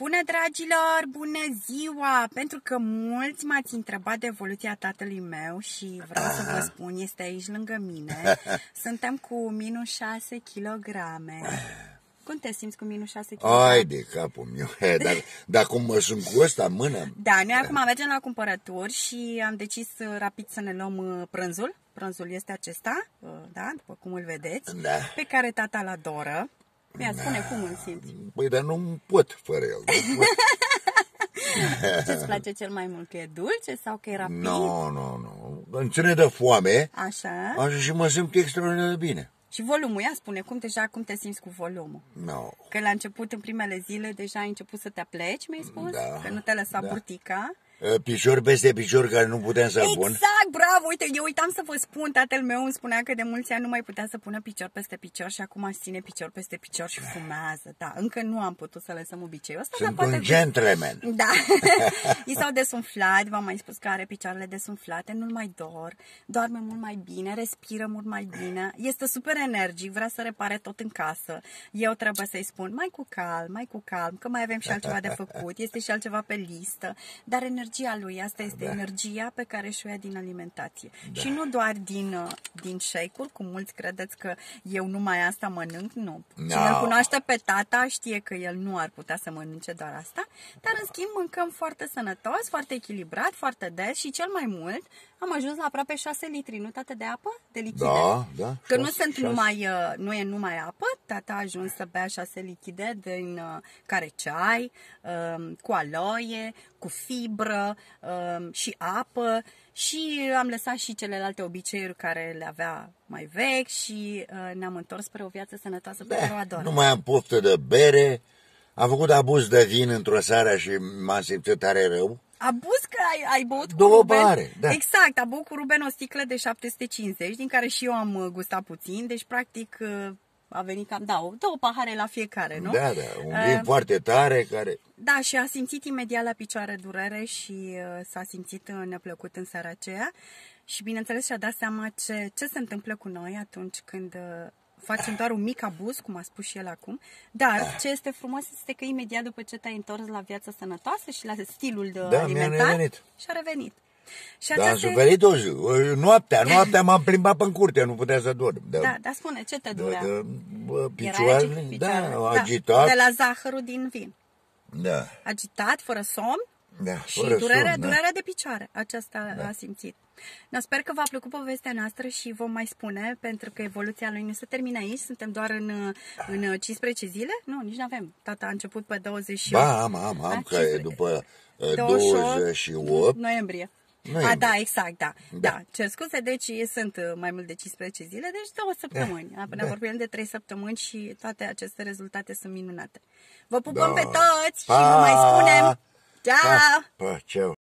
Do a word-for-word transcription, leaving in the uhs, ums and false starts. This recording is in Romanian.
Bună, dragilor! Bună ziua! Pentru că mulți m-ați întrebat de evoluția tatălui meu și vreau să vă spun, este aici lângă mine. Suntem cu minus șase kilograme. Cum te simți cu minus șase kilograme? Ai de capul meu, dar, dar cum mă sunt cu ăsta în mână? Da, noi acum mergem la cumpărături și am decis rapid să ne luăm prânzul. Prânzul este acesta, da, după cum îl vedeți, Da. pe care tata îl adoră. Mi-a spune cum îl simți. Păi, dar nu pot fără el. Ce-ți place cel mai mult? Că e dulce sau că e rapid? Nu, nu, nu. Îmi ține de foame. Așa. Așa și mă simt extraordinar de bine. Și volumul, ia spune, cum deja, cum te simți cu volumul? No. Că la început, în primele zile, deja ai început să te apleci, mi-ai spus? Da, că nu te lăsa da. burtica. Picior peste picior care nu puteam să Exact, pun. bravo! Uite, eu uitam să vă spun, tatăl meu îmi spunea că de mulți ani nu mai putea să pună picior peste picior și acum își ține picior peste picior și fumează. Da, încă nu am putut să lăsăm obiceiul ăsta. Sunt dar poate un gentleman. Da. I s-au desumflat, v-am mai spus că are picioarele desumflate, nu-l mai dor, doarme mult mai bine, respiră mult mai bine, este super energic, vrea să repare tot în casă. Eu trebuie să-i spun, mai cu calm, mai cu calm, că mai avem și altceva de făcut, este și altceva pe listă, dar energia lui, asta este da. energia pe care și-o ia din alimentație. Da. Și nu doar din, din shake-uri, cum mulți credeți că eu numai asta mănânc, nu. No. Cine îl cunoaște pe tata știe că el nu ar putea să mănânce doar asta, dar în schimb mâncăm foarte sănătos, foarte echilibrat, foarte des și cel mai mult am ajuns la aproape șase litri, nu, tată, de apă? De lichide? Da, da. Că nu, șase, sunt șase. numai, nu e numai apă, tata a ajuns să bea șase lichide din care ceai, cu aloe, cu fibră și apă și am lăsat și celelalte obiceiuri care le avea mai vechi și ne-am întors spre o viață sănătoasă pe care o adoră. Nu mai am poftă de bere, am făcut abuz de vin într-o seară și m-am simțit tare rău. Abuz că ai, ai băut cu Două Ruben. pahare, da. Exact, a băut cu Ruben o sticlă de șapte sute cincizeci, din care și eu am gustat puțin, deci practic a venit cam, da, două pahare la fiecare, nu? Da, da, un vin uh, foarte tare care... Da, și a simțit imediat la picioare durere și uh, s-a simțit neplăcut în seara aceea și bineînțeles și-a dat seama ce, ce se întâmplă cu noi atunci când... Uh, facem doar un mic abuz, cum a spus și el acum, dar ce este frumos este că imediat după ce te-ai întors la viața sănătoasă și la stilul de da, alimentar, și-a revenit. Și da, am suferit o zi, noaptea, noaptea m-am plimbat pe-n curte, nu putea să dorm. Da, da, dar spune, ce te durea? De, de, picioarele, da, agitat. De la zahărul din vin. Da. Agitat, fără somn. Da, și fără durerea, somn, da. durerea de picioare, aceasta da. a simțit. No, sper că v-a plăcut povestea noastră și vom mai spune, pentru că evoluția lui nu se termină aici, suntem doar în, în cincisprezece zile? Nu, nici nu avem. Tata a început pe douăzeci și opt. Ba, am, am, am, că e după douăzeci și opt noiembrie. noiembrie. A, da, exact, da. Da. da. Cer scuze, deci sunt mai mult de cincisprezece zile, deci două săptămâni. Da. Ne vorbim de trei săptămâni și toate aceste rezultate sunt minunate. Vă pupăm da. pe toți și pa. vă mai spunem. Ciao! Pa, pa, ceau!